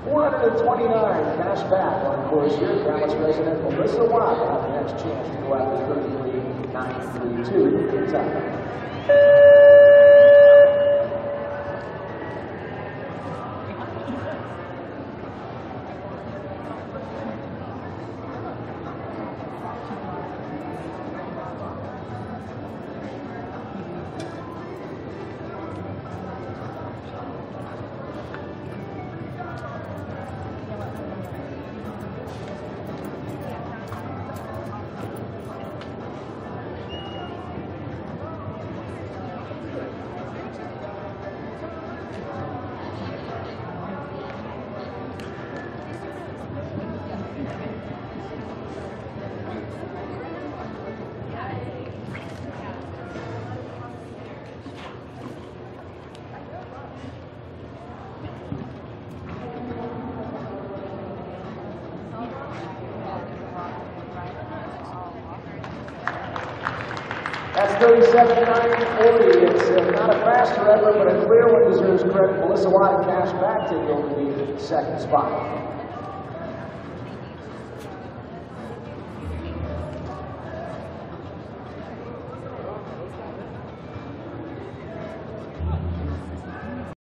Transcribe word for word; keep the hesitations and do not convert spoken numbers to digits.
four hundred twenty-nine cash back on course here. Dallas resident Melissa Watt will have the next chance to go out to thirty-three nine thirty-two in time. That's thirty-seven nine forty. It's uh, not a faster effort, but a clear one deserves credit. Melissa Watt and Cash back take over the second spot.